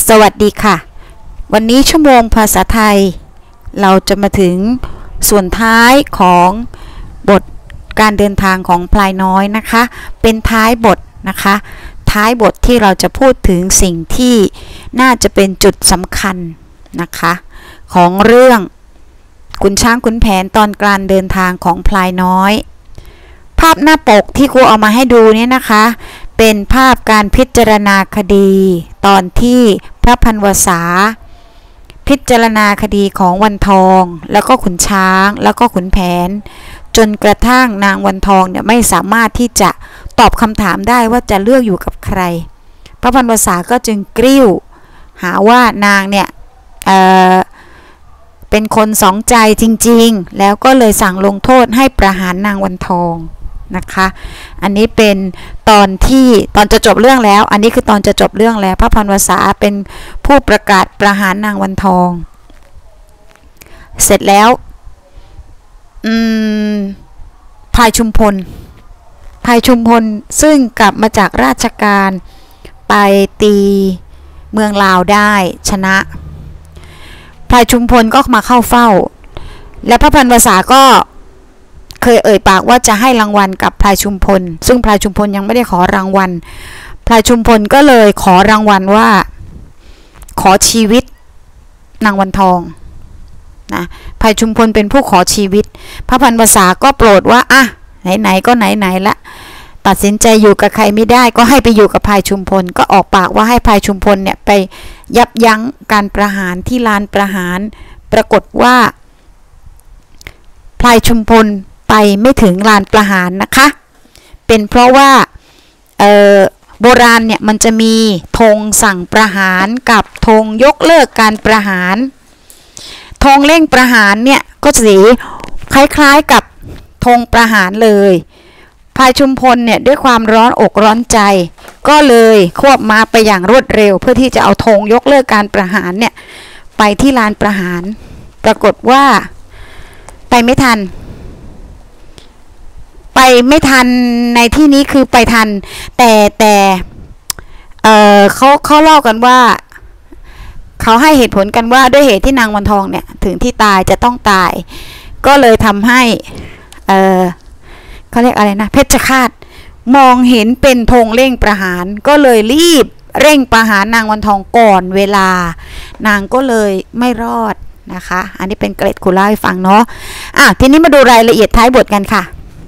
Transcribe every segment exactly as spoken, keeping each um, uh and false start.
สวัสดีค่ะวันนี้ชั่วโมงภาษาไทยเราจะมาถึงส่วนท้ายของบทการเดินทางของพลายน้อยนะคะเป็นท้ายบทนะคะท้ายบทที่เราจะพูดถึงสิ่งที่น่าจะเป็นจุดสำคัญนะคะของเรื่องขุนช้างขุนแผนตอนการเดินทางของพลายน้อยภาพหน้าปกที่ครูเอามาให้ดูเนี่ยนะคะเป็นภาพการพิจารณาคดีตอนที่พระพันวษาพิจารณาคดีของวันทองแล้วก็ขุนช้างแล้วก็ขุนแผนจนกระทั่งนางวันทองเนี่ยไม่สามารถที่จะตอบคำถามได้ว่าจะเลือกอยู่กับใครพระพันวษาก็จึงกริ้วหาว่านางเนี่ยเอ่อเป็นคนสองใจจริงๆแล้วก็เลยสั่งลงโทษให้ประหารนางวันทองนะคะอันนี้เป็นตอนที่ตอนจะจบเรื่องแล้วอันนี้คือตอนจะจบเรื่องแล้วพระพันวษาเป็นผู้ประกาศประหารนางวันทองเสร็จแล้วอืมพลายชุมพลพลายชุมพลซึ่งกลับมาจากราชการไปตีเมืองลาวได้ชนะพลายชุมพลก็มาเข้าเฝ้าและพระพันวษาก็เคยเอ่ยปากว่าจะให้รางวัลกับพลายชุมพลซึ่งพลายชุมพลยังไม่ได้ขอรางวัลพลายชุมพลก็เลยขอรางวัลว่าขอชีวิตนางวันทองนะพลายชุมพลเป็นผู้ขอชีวิตพระพันวษาก็โปรดว่าอ่ะไหนๆก็ไหนๆละตัดสินใจอยู่กับใครไม่ได้ก็ให้ไปอยู่กับพลายชุมพลก็ออกปากว่าให้พลายชุมพลเนี่ยไปยับยั้งการประหารที่ลานประหารปรากฏว่าพลายชุมพลไปไม่ถึงลานประหารนะคะเป็นเพราะว่าเอ่อโบราณเนี่ยมันจะมีธงสั่งประหารกับธงยกเลิกการประหารธงเร่งประหารเนี่ยก็สีคล้ายๆกับธงประหารเลยพลายชุมพลเนี่ยด้วยความร้อนอกร้อนใจก็เลยควบม้าไปอย่างรวดเร็วเพื่อที่จะเอาธงยกเลิกการประหารเนี่ยไปที่ลานประหารปรากฏว่าไปไม่ทันไปไม่ทันในที่นี้คือไปทันแต่แต่เออเขาเขาเล่ากันว่าเขาให้เหตุผลกันว่าด้วยเหตุที่นางวันทองเนี่ยถึงที่ตายจะต้องตายก็เลยทำให้เออเขาเรียกอะไรนะเพชฌฆาตมองเห็นเป็นธงเร่งประหารก็เลยรีบเร่งประหารนางวันทองก่อนเวลานางก็เลยไม่รอดนะคะอันนี้เป็นเกร็ดครูเล่าให้ฟังเนาะอ่ะทีนี้มาดูรายละเอียดท้ายบทกันค่ะ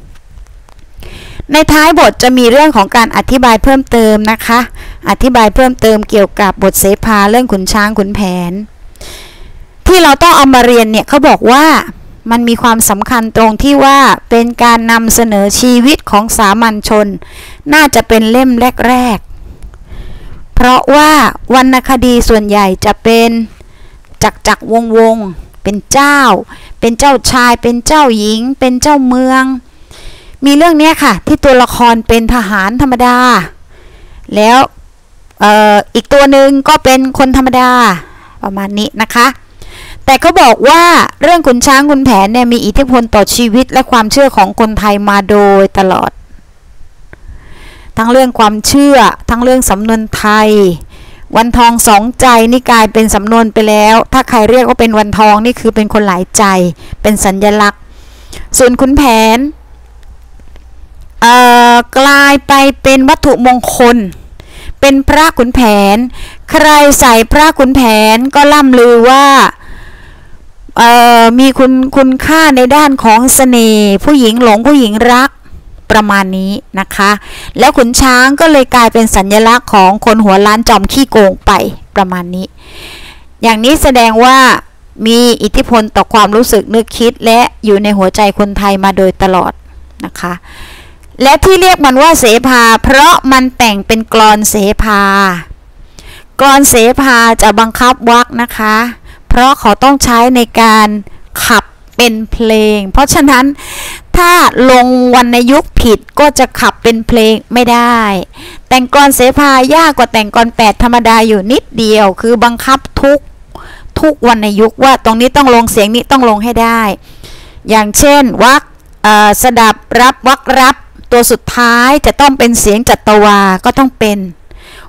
ในท้ายบทจะมีเรื่องของการอธิบายเพิ่มเติมนะคะอธิบายเพิ่มเติมเกี่ยวกับบทเสภาเรื่องขุนช้างขุนแผนที่เราต้องเอามาเรียนเนี่ยเขาบอกว่ามันมีความสำคัญตรงที่ว่าเป็นการนำเสนอชีวิตของสามัญชนน่าจะเป็นเล่มแรกๆเพราะว่าวรรณคดีส่วนใหญ่จะเป็นจักรจักรวงวงเป็นเจ้าเป็นเจ้าชายเป็นเจ้าหญิงเป็นเจ้าเมืองมีเรื่องนี้ค่ะที่ตัวละครเป็นทหารธรรมดาแล้วเอ่ออีกตัวหนึ่งก็เป็นคนธรรมดาประมาณนี้นะคะแต่เขาบอกว่าเรื่องขุนช้างขุนแผนเนี่ยมีอิทธิพลต่อชีวิตและความเชื่อของคนไทยมาโดยตลอดทั้งเรื่องความเชื่อทั้งเรื่องสำนวนไทยวันทองสองใจนี่กลายเป็นสำนวนไปแล้วถ้าใครเรียกว่าเป็นวันทองนี่คือเป็นคนหลายใจเป็นสัญลักษณ์ส่วนขุนแผนเอ่อกลายไปเป็นวัตถุมงคลเป็นพระขุนแผนใครใส่พระขุนแผนก็ล่ำลือว่าเอ่อมีคุณคุณค่าในด้านของเสน่ห์ผู้หญิงหลงผู้หญิงรักประมาณนี้นะคะแล้วขุนช้างก็เลยกลายเป็นสัญลักษณ์ของคนหัวล้านจอมขี้โกงไปประมาณนี้อย่างนี้แสดงว่ามีอิทธิพลต่อความรู้สึกนึกคิดและอยู่ในหัวใจคนไทยมาโดยตลอดนะคะและที่เรียกมันว่าเสภาเพราะมันแต่งเป็นกลอนเสภากลอนเสภาจะบังคับวรรคนะคะเพราะเขาต้องใช้ในการขับเป็นเพลงเพราะฉะนั้นถ้าลงวรรณยุกต์ผิดก็จะขับเป็นเพลงไม่ได้แต่งกลอนเสภายากกว่าแต่งกลอนแปดธรรมดาอยู่นิดเดียวคือบังคับทุกทุกวรรณยุกต์ว่าตรงนี้ต้องลงเสียงนี้ต้องลงให้ได้อย่างเช่นวรรคสดับรับวรรครับตัวสุดท้ายจะต้องเป็นเสียงจัตวาก็ต้องเป็น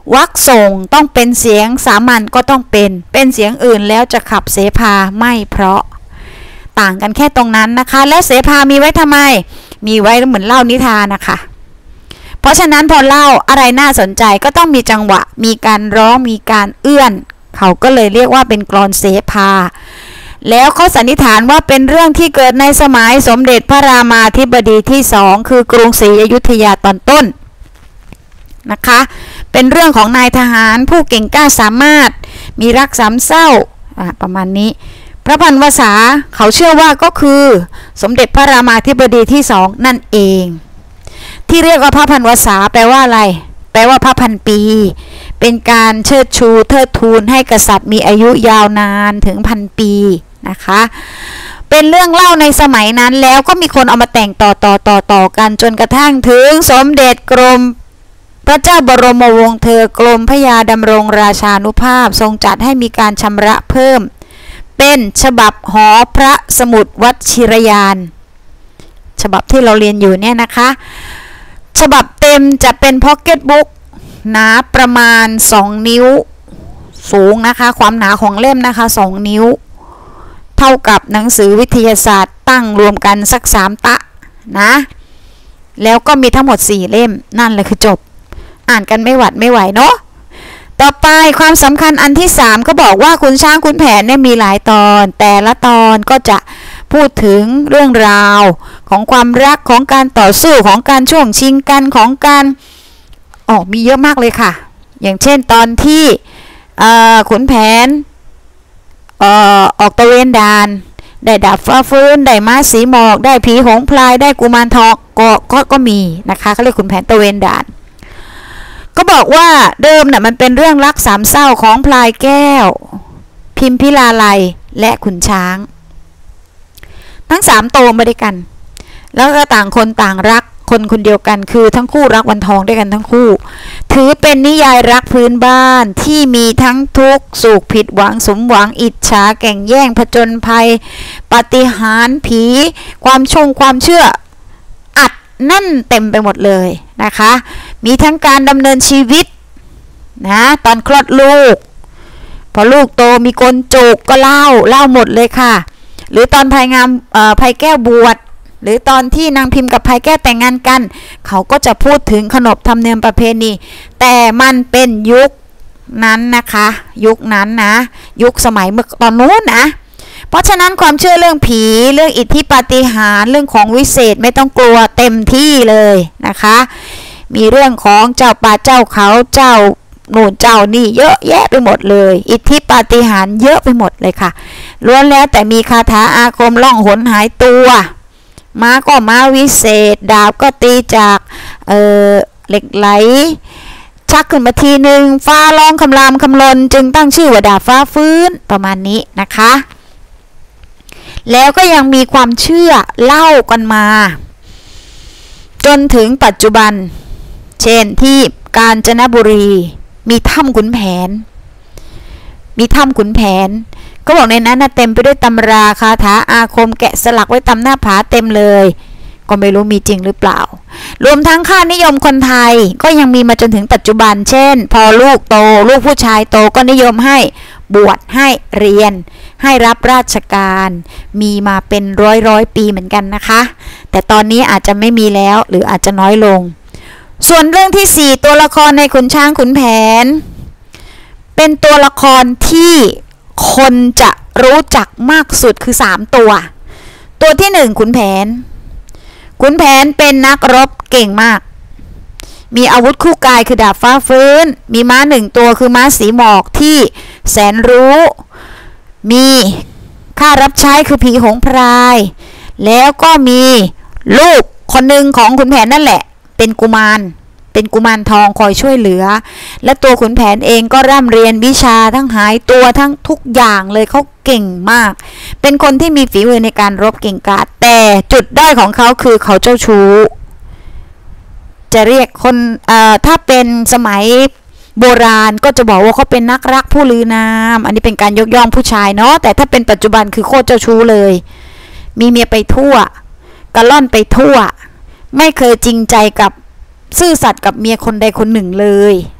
วรรคส่งต้องเป็นเสียงสามัญก็ต้องเป็นเป็นเสียงอื่นแล้วจะขับเสภาไม่เพราะต่างกันแค่ตรงนั้นนะคะแล้วเสภามีไว้ทำไมมีไว้เหมือนเล่านิทานนะคะเพราะฉะนั้นพอเล่าอะไรน่าสนใจก็ต้องมีจังหวะมีการร้องมีการเอื้อนเขาก็เลยเรียกว่าเป็นกลอนเสภาแล้วเขาสันนิษฐานว่าเป็นเรื่องที่เกิดในสมัยสมเด็จพระรามาธิบดีที่สองคือกรุงศรีอยุธยาตอนต้นนะคะเป็นเรื่องของนายทหารผู้เก่งกล้าสามารถมีรักสามเศร้าประมาณนี้พระพันวษาเขาเชื่อว่าก็คือสมเด็จพระรามาธิบดีที่สองนั่นเองที่เรียกว่าพระพันวษาแปลว่าอะไรแปลว่าพระพันปีเป็นการเชิดชูเทิดทูนให้กษัตริย์มีอายุยาวนานถึงพันปีนะคะเป็นเรื่องเล่าในสมัยนั้นแล้วก็มีคนเอามาแต่งต่อต่อต่อต่อกันจนกระทั่งถึงสมเด็จกรมพระเจ้าบรมวงศ์เธอกรมพระยาดำรงราชานุภาพทรงจัดให้มีการชำระเพิ่มเป็นฉบับหอพระสมุดวชิรยานฉบับที่เราเรียนอยู่เนี่ยนะคะฉบับเต็มจะเป็นพ็อกเก็ตบุ๊กหนาประมาณสองนิ้วสูงนะคะความหนาของเล่มนะคะสองนิ้วเท่ากับหนังสือวิทยาศาสตร์ตั้งรวมกันสักสามตะนะแล้วก็มีทั้งหมดสี่เล่มนั่นแหละคือจบอ่านกันไม่หวัดไม่ไหวเนาะต่อไปความสำคัญอันที่สามก็บอกว่าขุนช้างขุนแผนเนี่ยมีหลายตอนแต่ละตอนก็จะพูดถึงเรื่องราวของความรักของการต่อสู้ของการช่วงชิงกันของการอ๋อมีเยอะมากเลยค่ะอย่างเช่นตอนที่ขุนแผนออกตะเวนด่านได้ดาบฟ้าฟื้นได้ม้าสีหมอกได้ผีหงพลายได้กุมารทองก็ก็ก็มีนะคะเขาเรียกขุนแผนตะเวนด่านก็บอกว่าเดิมน่ะมันเป็นเรื่องรักสามเศร้าของพลายแก้วพิมพิลาไลยและขุนช้างทั้งสามโตมาด้วยกันแล้วก็ต่างคนต่างรักคนคนเดียวกันคือทั้งคู่รักวันทองด้วยกันทั้งคู่ถือเป็นนิยายรักพื้นบ้านที่มีทั้งทุกข์สุขผิดหวังสมหวังอิจฉาแก่งแย่งผจญภัยปาฏิหาริย์ผีความชงความเชื่ออัดแน่นเต็มไปหมดเลยนะคะมีทั้งการดำเนินชีวิตนะตอนคลอดลูกพอลูกโตมีกลจุกก็เล่าเล่าหมดเลยค่ะหรือตอนภัยงามเอ่อภัยแก้วบวชหรือตอนที่นางพิมพ์กับภัยแก้วแต่งงานกันเขาก็จะพูดถึงขนบธรรมเนียมประเพณีแต่มันเป็นยุคนั้นนะคะยุคนั้นนะยุคสมัยเมื่อตอนนู้นนะเพราะฉะนั้นความเชื่อเรื่องผีเรื่องอิทธิปาฏิหาริย์เรื่องของวิเศษไม่ต้องกลัวเต็มที่เลยนะคะมีเรื่องของเจ้าป่าเจ้าเขาเจ้าหนูเจ้านี่เยอะแยะไปหมดเลยอิทธิปาฏิหาริย์เยอะไปหมดเลยค่ะล้วนแล้วแต่มีคาถาอาคมล่องหนหายตัวม้าก็ม้าวิเศษดาบก็ตีจากเอ่อเหล็กไหลชักขึ้นมาทีหนึ่งฟ้าร้องคำรามคำลนจึงตั้งชื่อว่าดาบฟ้าฟื้นประมาณนี้นะคะแล้วก็ยังมีความเชื่อเล่ากันมาจนถึงปัจจุบันเช่นที่กาญจนบุรีมีถ้ำขุนแผนมีถ้ำขุนแผนก็บอกในนั้นนะเต็มไปด้วยตำราคาถาอาคมแกะสลักไว้ตามหน้าผาเต็มเลยก็ไม่รู้มีจริงหรือเปล่ารวมทั้งค่านิยมคนไทยก็ยังมีมาจนถึงปัจจุบันเช่นพอลูกโตลูกผู้ชายโตก็นิยมให้บวชให้เรียนให้รับราชการมีมาเป็นร้อยร้อยปีเหมือนกันนะคะแต่ตอนนี้อาจจะไม่มีแล้วหรืออาจจะน้อยลงส่วนเรื่องที่สี่ตัวละครในขุนช้างขุนแผนเป็นตัวละครที่คนจะรู้จักมากสุดคือสามตัวตัวที่หนึ่งขุนแผนขุนแผนเป็นนักรบเก่งมากมีอาวุธคู่กายคือดาบฟ้าฟื้นมีม้าหนึ่งตัวคือม้าสีหมอกที่แสนรู้มีข้ารับใช้คือผีหงพรายแล้วก็มีลูกคนหนึ่งของขุนแผนนั่นแหละเป็นกุมารเป็นกุมารทองคอยช่วยเหลือและตัวขุนแผนเองก็ร่ำเรียนวิชาทั้งหายตัวทั้งทุกอย่างเลยเขาเก่งมากเป็นคนที่มีฝีมือในการรบเก่งกาจแต่จุดด้อยของเขาคือเขาเจ้าชู้จะเรียกคนเอ่อถ้าเป็นสมัยโบราณก็จะบอกว่าเขาเป็นนักรักผู้ลือนามอันนี้เป็นการยกย่องผู้ชายเนาะแต่ถ้าเป็นปัจจุบันคือโคตรเจ้าชู้เลยมีเมียไปทั่วกระล่อนไปทั่วไม่เคยจริงใจกับซื่อสัตย์กับเมียคนใดคนหนึ่งเลย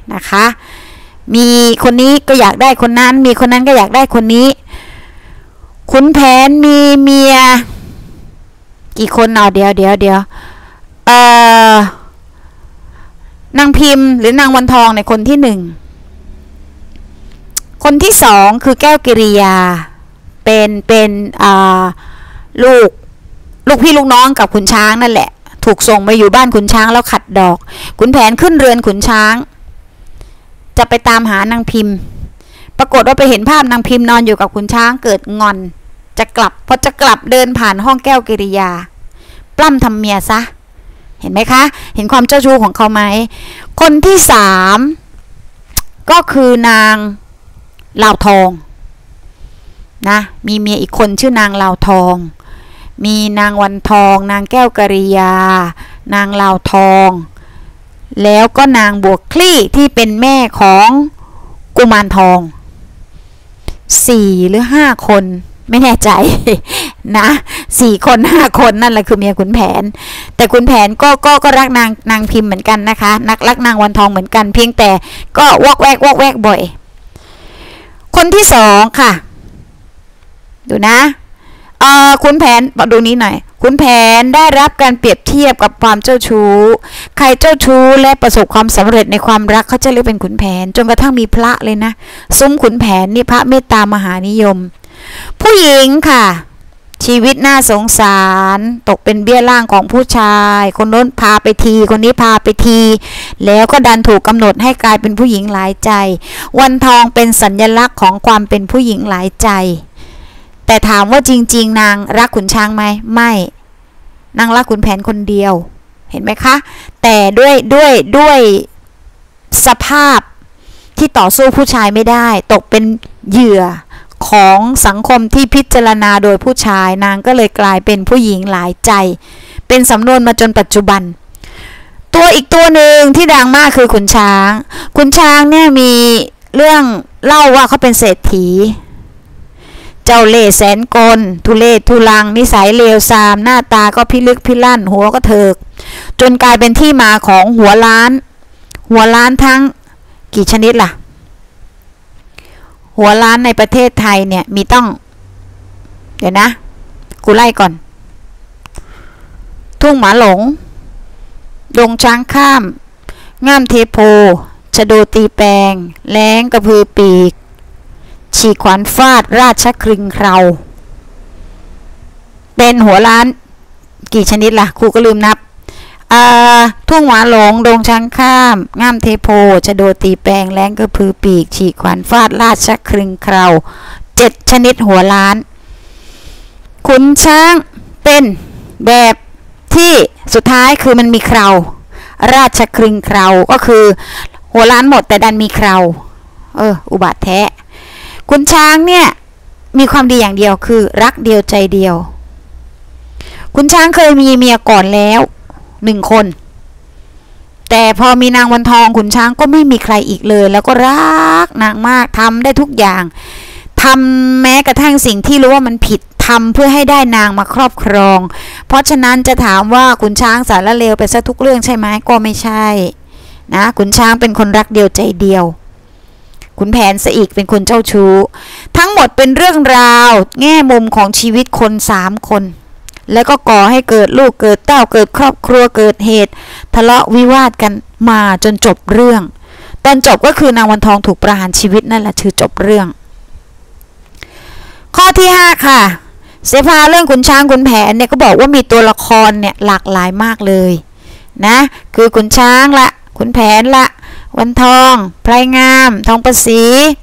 นะคะมีคนนี้ก็อยากได้คนนั้นมีคนนั้นก็อยากได้คนนี้ขุนแผนมีเมียกี่คนเอาเดี๋ยวเดี๋ยวเดี๋ยวเอ่อนางพิมพ์หรือนางวันทองในคนที่หนึ่งคนที่สองคือแก้วกิริยาเป็นเป็นอ่าลูกลูกพี่ลูกน้องกับขุนช้างนั่นแหละถูกส่งมาอยู่บ้านขุนช้างแล้วขัดดอกขุนแผนขึ้นเรือนขุนช้างจะไปตามหานางพิมพ์ปรากฏว่าไปเห็นภาพนางพิมพ์นอนอยู่กับขุนช้างเกิดงอนจะกลับพอจะกลับเดินผ่านห้องแก้วกิริยาปล้ำทำเมียซะเห็นไหมคะเห็นความเจ้าชู้ของเขาไหมคนที่สามก็คือนางลาวทองนะมีเมียอีกคนชื่อนางลาวทองมีนางวันทองนางแก้วกิริยานางลาวทองแล้วก็นางบวกคลี่ที่เป็นแม่ของกุมารทองสี่หรือห้าคนไม่แน่ใจนะสี่คนห้าคนนั่นแหละคือเมียขุนแผนแต่ขุนแผนก็ก็ก็รักนางนางพิมพ์เหมือนกันนะคะนักรักนางวันทองเหมือนกันเพียงแต่ก็วอกแวกวอกแวกบ่อยคนที่สองค่ะดูนะเอ่อขุนแผนมาดูนี้หน่อยขุนแผนได้รับการเปรียบเทียบกับความเจ้าชู้ใครเจ้าชู้และประสบความสำเร็จในความรักเขาจะเรียกเป็นขุนแผนจนกระทั่งมีพระเลยนะซุ้มขุนแผนนี่พระเมตตามหานิยมผู้หญิงค่ะชีวิตน่าสงสารตกเป็นเบี้ยล่างของผู้ชายคนโน้นพาไปทีคนนี้พาไปทีแล้วก็ดันถูกกำหนดให้กลายเป็นผู้หญิงหลายใจวันทองเป็นสัญลักษณ์ของความเป็นผู้หญิงหลายใจแต่ถามว่าจริงๆนางรักขุนช้างไหมไม่นางรักขุนแผนคนเดียวเห็นไหมคะแต่ด้วยด้วยด้วยสภาพที่ต่อสู้ผู้ชายไม่ได้ตกเป็นเหยื่อของสังคมที่พิจารณาโดยผู้ชายนางก็เลยกลายเป็นผู้หญิงหลายใจเป็นสำนวนมาจนปัจจุบันตัวอีกตัวหนึ่งที่ดังมากคือขุนช้างขุนช้างเนี่ยมีเรื่องเล่าว่าเขาเป็นเศรษฐีเจ้าเล่ห์แสนกลทุเลศทุลังนิสัยเลวทรามหน้าตาก็พิลึกพิลั่นหัวก็เถิกจนกลายเป็นที่มาของหัวล้านหัวล้านทั้งกี่ชนิดล่ะหัวล้านในประเทศไทยเนี่ยมีต้องเดี๋ยวนะกูไล่ก่อนทุ่งหมาหลงดงช้างข้ามง่ามเทโพชโดตีแปลงแล้งกระพือปีกฉีกขวานฟาดราชครึงเคราเป็นหัวล้านกี่ชนิดล่ะครูก็ลืมนับทุ่งหมาหลงดงช้างข้ามง่ามเทโพชโดตีแปลงแล้งกระพือปีกฉีกขวานฟาดราชครึงเคราเจ็ดชนิดหัวล้านขุนช้างเป็นแบบที่สุดท้ายคือมันมีเคราราชครึงเคราก็คือหัวล้านหมดแต่ดันมีเคราเอออุบัติแท้ขุนช้างเนี่ยมีความดีอย่างเดียวคือรักเดียวใจเดียวขุนช้างเคยมีเมียก่อนแล้วหนึ่งคนแต่พอมีนางวันทองขุนช้างก็ไม่มีใครอีกเลยแล้วก็รักนางมากทำได้ทุกอย่างทำแม้กระทั่งสิ่งที่รู้ว่ามันผิดทำเพื่อให้ได้นางมาครอบครองเพราะฉะนั้นจะถามว่าขุนช้างสารเลวไปซะทุกเรื่องใช่ไหมก็ไม่ใช่นะขุนช้างเป็นคนรักเดียวใจเดียวขุนแผนซะอีกเป็นคนเจ้าชู้ทั้งหมดเป็นเรื่องราวแง่มุมของชีวิตคนสามคนแล้วก็ก่อให้เกิดลูกเกิดเต้าเกิดครอบครัวเกิดเหตุทะเลาะวิวาทกันมาจนจบเรื่องตอนจบก็คือนางวันทองถูกประหารชีวิตนั่นแหละคือจบเรื่องข้อที่ห้าค่ะเสภาเรื่องขุนช้างขุนแผนเนี่ยก็บอกว่ามีตัวละครเนี่ยหลากหลายมากเลยนะคือขุนช้างละขุนแผนละวันทองไพรงามทองประสี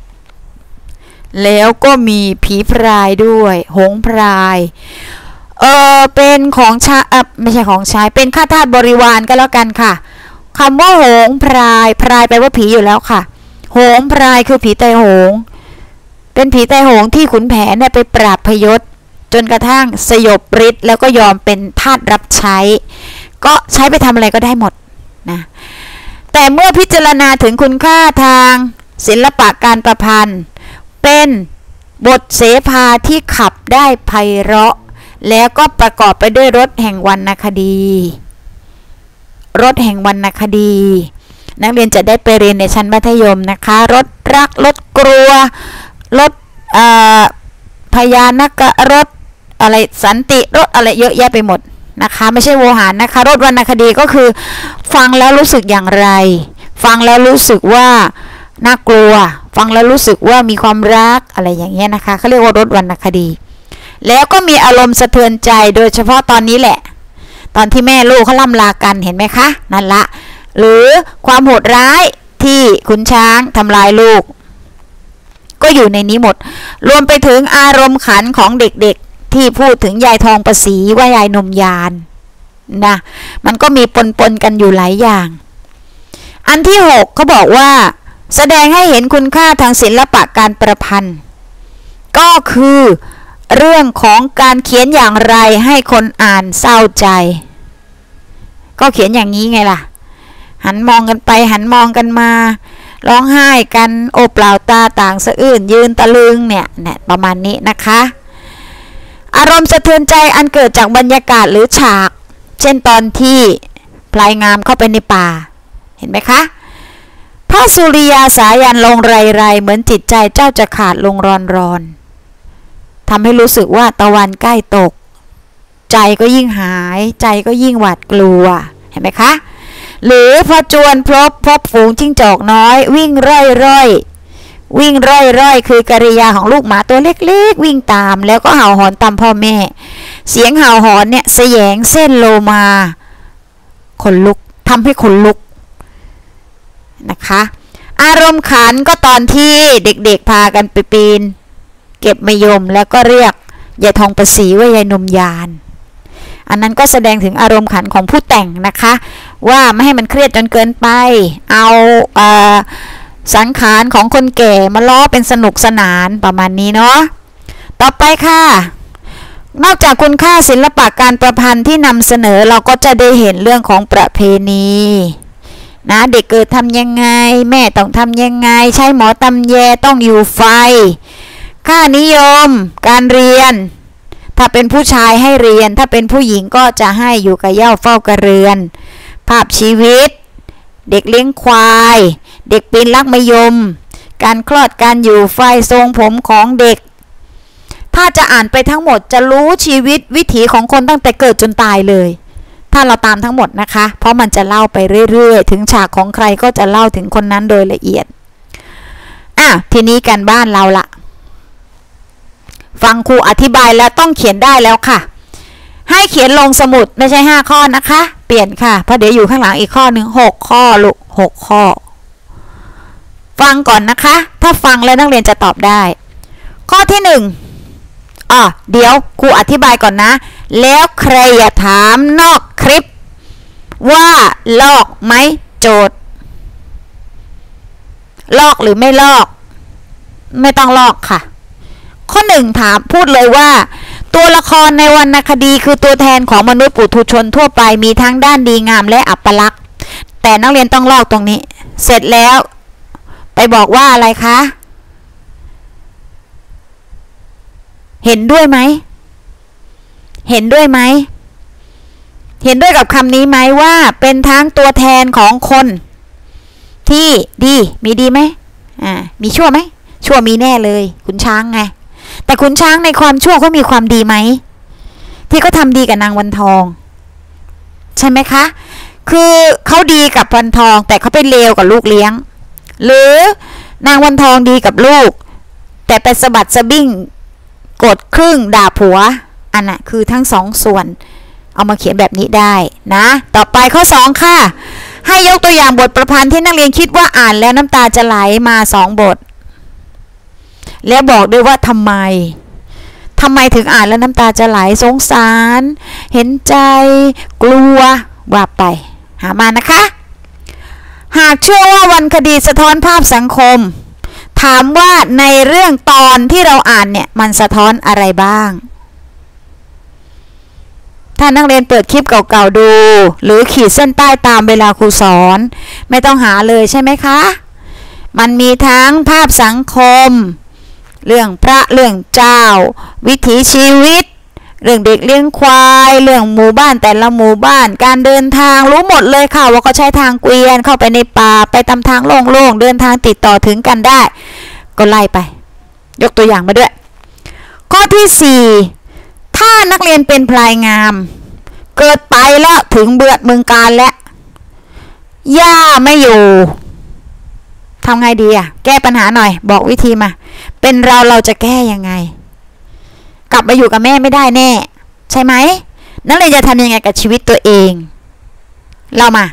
แล้วก็มีผีพรายด้วยหงพรายเออเป็นของชาอ่ะไม่ใช่ของชายเป็นข้าทาสบริวารก็แล้วกันค่ะคำว่าหงพรายพรายแปลว่าผีอยู่แล้วค่ะหงพรายคือผีไตโหงเป็นผีไตโหงที่ขุนแผนเนี่ยไปปราบพยศจนกระทั่งสยบฤทธิ์แล้วก็ยอมเป็นทาสรับใช้ก็ใช้ไปทำอะไรก็ได้หมดนะแต่เมื่อพิจารณาถึงคุณค่าทางศิลปะการประพันธ์เป็นบทเสภาที่ขับได้ไพเราะแล้วก็ประกอบไปด้วยรสแห่งวรรณคดีรสแห่งวรรณคดีนักเรียนจะได้ไปเรียนในชั้นมัธยมนะคะรถรักรถกลัวรถพยานกะรถอะไรสันติรถอะไรเยอะแยะไปหมดนะคะไม่ใช่โวหารนะคะรถวรรณคดีก็คือฟังแล้วรู้สึกอย่างไรฟังแล้วรู้สึกว่าน่ากลัวฟังแล้วรู้สึกว่ามีความรักอะไรอย่างเงี้ยนะคะเขาเรียกว่ารถวรรณคดีแล้วก็มีอารมณ์สะเทือนใจโดยเฉพาะตอนนี้แหละตอนที่แม่ลูกเขาล่ำลากันเห็นไหมคะนั่นละหรือความโหดร้ายที่ขุนช้างทำลายลูกก็อยู่ในนี้หมดรวมไปถึงอารมณ์ขันของเด็กๆที่พูดถึงยายทองประสีว่ายายนมยานนะมันก็มีปนๆกันอยู่หลายอย่างอันที่หกเขาบอกว่าแสดงให้เห็นคุณค่าทางศิลปะการประพันธ์ก็คือเรื่องของการเขียนอย่างไรให้คนอ่านเศร้าใจก็เขียนอย่างนี้ไงล่ะหันมองกันไปหันมองกันมาร้องไห้กันโอเปล่าตาต่างสะอื้นยืนตะลึงเนี่ยเนี่ยประมาณนี้นะคะอารมณ์สะเทือนใจอันเกิดจากบรรยากาศหรือฉากเช่นตอนที่พลายงามเข้าไปในป่าเห็นไหมคะพระสุริยาสายันลงไรไรเหมือนจิตใจเจ้าจะขาดลงรอนรอนทำให้รู้สึกว่าตะวันใกล้ตกใจก็ยิ่งหายใจก็ยิ่งหวาดกลัวเห็นไหมคะหรือพอจวนพบพบฝูงจิ้งจอกน้อยวิ่งร่อยร่อยวิ่งร่อยร่อยคือกริยาของลูกหมาตัวเล็กๆวิ่งตามแล้วก็เห่าหอนตามพ่อแม่เสียงเห่าหอนเนี่ยแสยงเส้นโลมาขนลุกทำให้ขนลุกนะคะอารมณ์ขันก็ตอนที่เด็กๆพากันไปปีนเก็บมะยมแล้วก็เรียกยายทองประสีว่ายายนมยานอันนั้นก็แสดงถึงอารมณ์ขันของผู้แต่งนะคะว่าไม่ให้มันเครียดจนเกินไปเอาเอ่อสังขารของคนแก่มาล้อเป็นสนุกสนานประมาณนี้เนาะต่อไปค่ะนอกจากคุณค่าศิลปะการประพันธ์ที่นำเสนอเราก็จะได้เห็นเรื่องของประเพณีนะเด็กเกิดทำยังไงแม่ต้องทำยังไงใช้หมอตำแยต้องอยู่ไฟค่านิยมการเรียนถ้าเป็นผู้ชายให้เรียนถ้าเป็นผู้หญิงก็จะให้อยู่กับเหย้าเฝ้ากระเรือนภาพชีวิตเด็กเลี้ยงควายเด็กปีนลักมะยมการคลอดการอยู่ไฟทรงผมของเด็กถ้าจะอ่านไปทั้งหมดจะรู้ชีวิตวิถีของคนตั้งแต่เกิดจนตายเลยถ้าเราตามทั้งหมดนะคะเพราะมันจะเล่าไปเรื่อยๆถึงฉากของใครก็จะเล่าถึงคนนั้นโดยละเอียดอ่ะทีนี้การบ้านเราละฟังครูอธิบายแล้วต้องเขียนได้แล้วค่ะให้เขียนลงสมุดไม่ใช่ห้าข้อนะคะเปลี่ยนค่ะเพราะเดี๋ยวอยู่ข้างหลังอีกข้อหนึ่งหกข้อลูกหกข้อฟังก่อนนะคะถ้าฟังแล้วนักเรียนจะตอบได้ข้อที่หนึ่งอ๋อเดี๋ยวครูอธิบายก่อนนะแล้วใครอย่าถามนอกคลิปว่าลอกไหมโจทย์ลอกหรือไม่ลอกไม่ต้องลอกค่ะข้อหนึ่งถามพูดเลยว่าตัวละครในวรรณคดีคือตัวแทนของมนุษย์ปุถุชนทั่วไปมีทั้งด้านดีงามและอัปลักษณ์แต่นักเรียนต้องลอกตรงนี้เสร็จแล้วไปบอกว่าอะไรคะเห็นด้วยไหมเห็นด้วยไหมเห็นด้วยกับคำนี้ไหมว่าเป็นทั้งตัวแทนของคนที่ดีมีดีไหมอ่ามีชั่วไหมชั่วมีแน่เลยขุนช้างไงแต่ขุนช้างในความชั่วเขามีความดีไหมที่เขาทำดีกับนางวันทองใช่ไหมคะคือเขาดีกับวันทองแต่เขาไปเลวกับลูกเลี้ยงหรือนางวันทองดีกับลูกแต่ไปสะบัดสะบิ้งกดครึ่งด่าผัวอันน่ะคือทั้งสองส่วนเอามาเขียนแบบนี้ได้นะต่อไปข้อสองค่ะให้ยกตัวอย่างบทประพันธ์ที่นักเรียนคิดว่าอ่านแล้วน้ำตาจะไหลมาสองบทแล้วบอกด้วยว่าทำไมทำไมถึงอ่านแล้วน้ำตาจะไหลสงสารเห็นใจกลัวว่าไปหามานะคะหากเชื่อว่าวรรณคดีสะท้อนภาพสังคมถามว่าในเรื่องตอนที่เราอ่านเนี่ยมันสะท้อนอะไรบ้างถ้านักเรียนเปิดคลิปเก่าๆดูหรือขีดเส้นใต้ตามเวลาครูสอนไม่ต้องหาเลยใช่ไหมคะมันมีทั้งภาพสังคมเรื่องพระเรื่องเจ้าวิถีชีวิตเรื่องเด็กเลี้ยงควายเรื่องหมู่บ้านแต่ละหมู่บ้านการเดินทางรู้หมดเลยค่ะว่าเขาใช้ทางเกวียนเข้าไปในป่าไปตามทางโล่งๆเดินทางติดต่อถึงกันได้ก็ไล่ไปยกตัวอย่างมาด้วยข้อที่สี่ถ้านักเรียนเป็นพลายงามเกิดไปแล้วถึงเบือดเมืองการแล้วย่าไม่อยู่ทำไงดีอ่ะแก้ปัญหาหน่อยบอกวิธีมาเป็นเราเราจะแก้ยังไงกลับไปอยู่กับแม่ไม่ได้แน่ใช่ไหมนักเรียนจะทำยังไงกับชีวิตตัวเองเรามา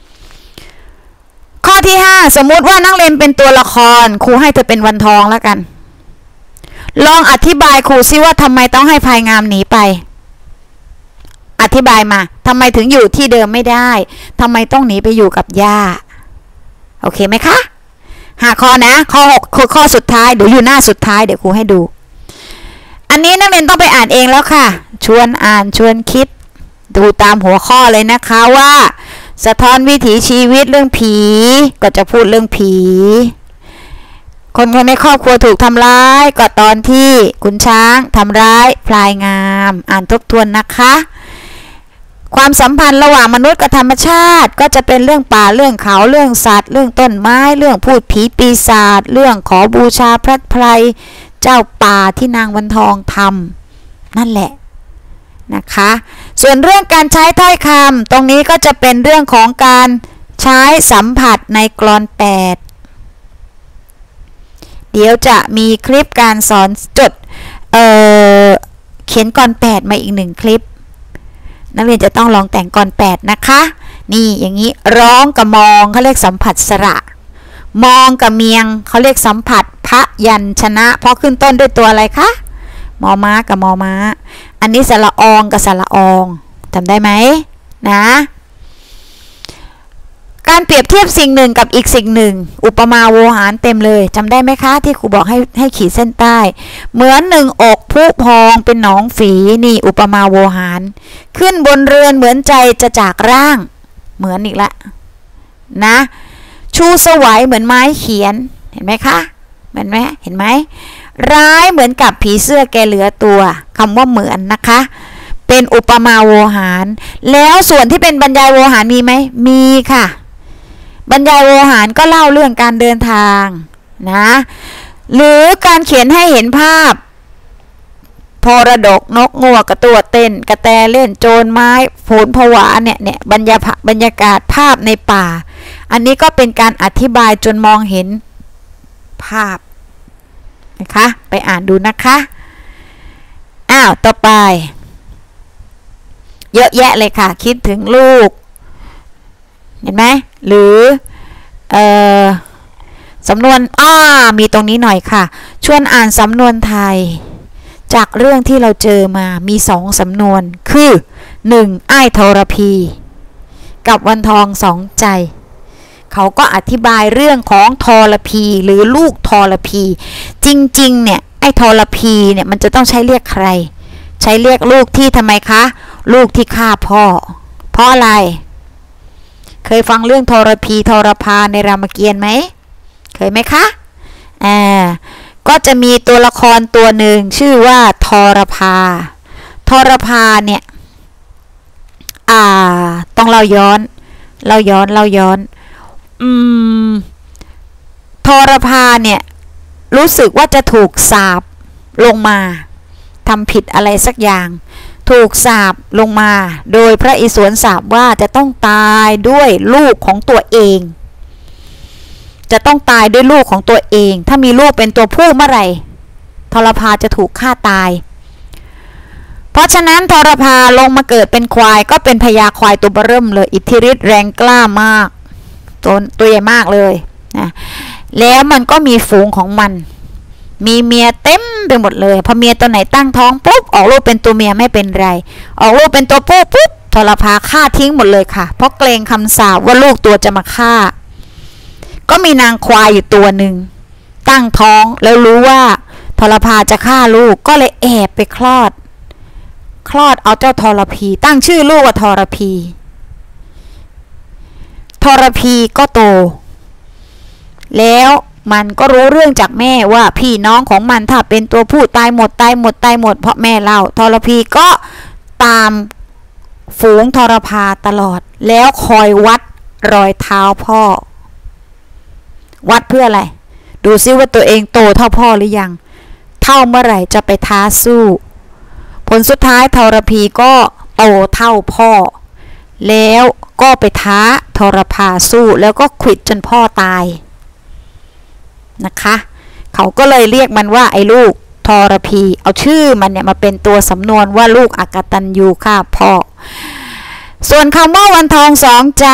ข้อที่ห้าสมมุติว่านักเรียนเป็นตัวละครครูให้เธอเป็นวันทองแล้วกันลองอธิบายครูซิว่าทำไมต้องให้พลายงามหนีไปอธิบายมาทำไมถึงอยู่ที่เดิมไม่ได้ทำไมต้องหนีไปอยู่กับย่าโอเคไหมคะหาข้อนะข้อหกคือข้อสุดท้ายเดี๋ยวอยู่หน้าสุดท้ายเดี๋ยวครูให้ดูอันนี้นักเรียนต้องไปอ่านเองแล้วค่ะชวนอ่านชวนคิดดูตามหัวข้อเลยนะคะว่าสะท้อนวิถีชีวิตเรื่องผีก็จะพูดเรื่องผีคนคนในครอบครัวถูกทำร้ายก็ตอนที่ขุนช้างทำร้ายพลายงามอ่านทบทวนนะคะความสัมพันธ์ระหว่างมนุษย์กับธรรมชาติก็จะเป็นเรื่องป่าเรื่องเขาเรื่องสัตว์เรื่องต้นไม้เรื่องพูดผีปีศาจเรื่องขอบูชาพระไพรเจ้าป่าที่นางวันทองทำนั่นแหละนะคะส่วนเรื่องการใช้ถ้อยคำตรงนี้ก็จะเป็นเรื่องของการใช้สัมผัสในกลอนแปดเดี๋ยวจะมีคลิปการสอนจด เอ่อ เขียนกลอนแปดมาอีกหนึ่งคลิปนักเรียนจะต้องลองแต่งกลแปดนะคะนี่อย่างนี้ร้องกับมองเขาเรียกสัมผัสสระมองกับเมียงเขาเรียกสัมผัสพยัญชนะเพราะขึ้นต้นด้วยตัวอะไรคะมอม้ากับมอม้าอันนี้สระอองกับสระอองจำได้ไหมนะการเปรียบเทียบสิ่งหนึ่งกับอีกสิ่งหนึ่งอุปมาโวหารเต็มเลยจำได้ไหมคะที่ครูบอกให้ให้ขีดเส้นใต้เหมือนหนึ่งอกพุพองเป็นหนองฝีนี่อุปมาโวหารขึ้นบนเรือนเหมือนใจจะจากร่างเหมือนอีกละนะชูสวัยเหมือนไม้เขียนเห็นไหมคะเห็นไหมเห็นไหมร้ายเหมือนกับผีเสื้อแกเหลือตัวคำว่าเหมือนนะคะเป็นอุปมาโวหารแล้วส่วนที่เป็นบรรยายโวหารมีไหมมีค่ะบรรยายโวหารก็เล่าเรื่องการเดินทางนะหรือการเขียนให้เห็นภาพพรดกนกงัวกระตัวเต้นกระแตเล่นโจรไม้โผลผวาเนี่ยเนี่ยบรรยาบรรยากาศภาพในป่าอันนี้ก็เป็นการอธิบายจนมองเห็นภาพนะคะไปอ่านดูนะคะอ้าวต่อไปเยอะแยะเลยค่ะคิดถึงลูกเห็นไหมหรือเอ่อสำนวนอ้ามีตรงนี้หน่อยค่ะชวนอ่านสำนวนไทยจากเรื่องที่เราเจอมามีสองสำนวนคือหนึ่งอ้ายทรพีกับวันทองสองใจเขาก็อธิบายเรื่องของทรพีหรือลูกทรพีจริงๆเนี่ยไอ้ทรพีเนี่ยมันจะต้องใช้เรียกใครใช้เรียกลูกที่ทำไมคะลูกที่ฆ่าพ่อเพราะอะไรเคยฟังเรื่องทรพีทรพาในรามเกียรติ์ไหมเคยไหมคะอ่าก็จะมีตัวละครตัวหนึ่งชื่อว่าทรพาทรพาเนี่ยอ่าต้องเล่าย้อนเล่าย้อนเล่าย้อนอืมทรพาเนี่ยรู้สึกว่าจะถูกสาปลงมาทำผิดอะไรสักอย่างถูกสาปลงมาโดยพระอิศวรสาปว่าจะต้องตายด้วยลูกของตัวเองจะต้องตายด้วยลูกของตัวเองถ้ามีลูกเป็นตัวผู้เมื่อไหร่ทรพาจะถูกฆ่าตายเพราะฉะนั้นทรพาลงมาเกิดเป็นควายก็เป็นพญาควายตัวเบิ่มเลยอิทธิฤทธิ์แรงกล้ามากตัวตัวใหญ่มากเลยนะแล้วมันก็มีฝูงของมันมีเมียเต็มไปหมดเลยพอเมียตัวไหนตั้งท้องปุ๊บออกลูกเป็นตัวเมียไม่เป็นไรออกลูกเป็นตัวผู้ปุ๊บทรพาฆ่าทิ้งหมดเลยค่ะเพราะเกรงคำสาปว่าลูกตัวจะมาฆ่าก็มีนางควายอยู่ตัวหนึ่งตั้งท้องแล้วรู้ว่าทรพาจะฆ่าลูกก็เลยแอบไปคลอดคลอดเอาเจ้าทรพีตั้งชื่อลูกว่าทรพีทรพีก็โตแล้วมันก็รู้เรื่องจากแม่ว่าพี่น้องของมันถ้าเป็นตัวผู้ตายหมดตายหมดตายหมดเพราะแม่เล่าทรพีก็ตามฝูงทรพาตลอดแล้วคอยวัดรอยเท้าพ่อวัดเพื่ออะไรดูซิว่าตัวเองโตเท่าพ่อหรือยังเท่าเมื่อไหร่จะไปท้าสู้ผลสุดท้ายทรพีก็โตเท่าพ่อแล้วก็ไปท้าทรพาสู้แล้วก็ขวิดจนพ่อตายนะคะเขาก็เลยเรียกมันว่าไอ้ลูกทรพีเอาชื่อมันเนี่ยมาเป็นตัวสำนวนว่าลูกอกตัญญูฆ่าพ่อส่วนคำว่าวันทองสองใจ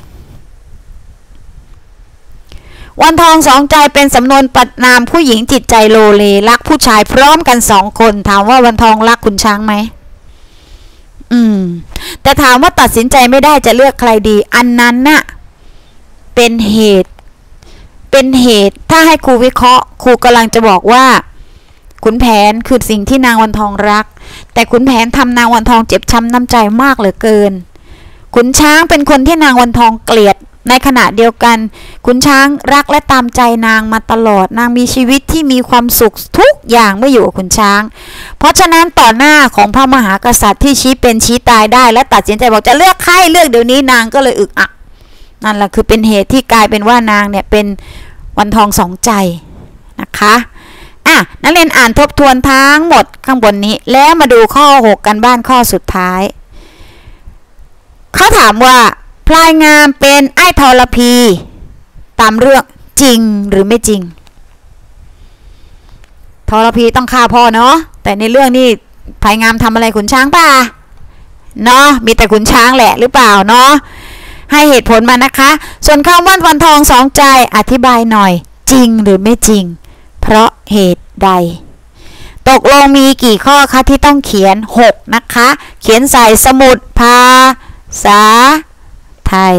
วันทองสองใจเป็นสำนวนปัดนามผู้หญิงจิตใจโลเลรักผู้ชายพร้อมกันสองคนถามว่าวันทองรักขุนช้างไหมอืมแต่ถามว่าตัดสินใจไม่ได้จะเลือกใครดีอันนั้นน่ะเป็นเหตุเป็นเหตุถ้าให้ครูวิเคราะห์ครูกำลังจะบอกว่าขุนแผนคือสิ่งที่นางวันทองรักแต่ขุนแผนทำนางวันทองเจ็บช้ำน้ำใจมากเหลือเกินขุนช้างเป็นคนที่นางวันทองเกลียดในขณะเดียวกันขุนช้างรักและตามใจนางมาตลอดนางมีชีวิตที่มีความสุขทุกอย่างเมื่ออยู่กับขุนช้างเพราะฉะนั้นต่อหน้าของพระมหากษัตริย์ที่ชี้เป็นชี้ตายได้และตัดสินใจบอกจะเลือกใครเลือกเดี๋ยวนี้นางก็เลยอึกอักนั่นแหละคือเป็นเหตุที่กลายเป็นว่านางเนี่ยเป็นวันทองสองใจนะคะอ่ะนักเรียนอ่านทบทวนทั้งหมดข้างบนนี้แล้วมาดูข้อหกกันบ้านข้อสุดท้ายเขาถามว่าพลายงามเป็นไอ้ทรพีตามเรื่องจริงหรือไม่จริงทรพีต้องฆ่าพ่อเนาะแต่ในเรื่องนี้พลายงามทำอะไรขุนช้างป่ะเนาะมีแต่ขุนช้างแหละหรือเปล่าเนาะให้เหตุผลมานะคะส่วนคำว่าวันทองสองใจอธิบายหน่อยจริงหรือไม่จริงเพราะเหตุใดตกลงมีกี่ข้อคะที่ต้องเขียนหกนะคะเขียนใส่สมุดภาษาไทย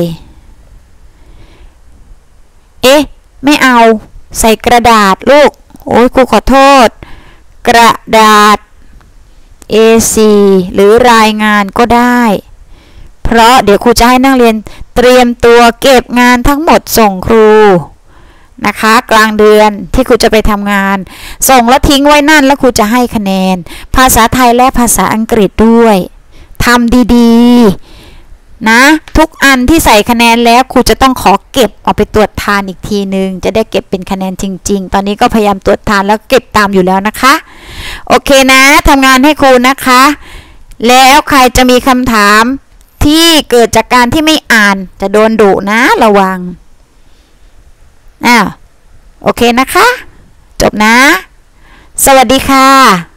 เอ๊ะไม่เอาใส่กระดาษลูกโอ้ยครูขอโทษกระดาษ เอ โฟร์ หรือรายงานก็ได้เพราะเดี๋ยวครูจะให้นักเรียนเตรียมตัวเก็บงานทั้งหมดส่งครูนะคะกลางเดือนที่ครูจะไปทำงานส่งแล้วทิ้งไว้นั่นแล้วครูจะให้คะแนนภาษาไทยและภาษาอังกฤษด้วยทำดีๆนะทุกอันที่ใส่คะแนนแล้วครูจะต้องขอเก็บเอาไปตรวจทานอีกทีนึงจะได้เก็บเป็นคะแนนจริงๆตอนนี้ก็พยายามตรวจทานแล้วเก็บตามอยู่แล้วนะคะโอเคนะทำงานให้ครูนะคะแล้วใครจะมีคำถามที่เกิดจากการที่ไม่อ่านจะโดนดุนะระวังอ้าวโอเคนะคะจบนะสวัสดีค่ะ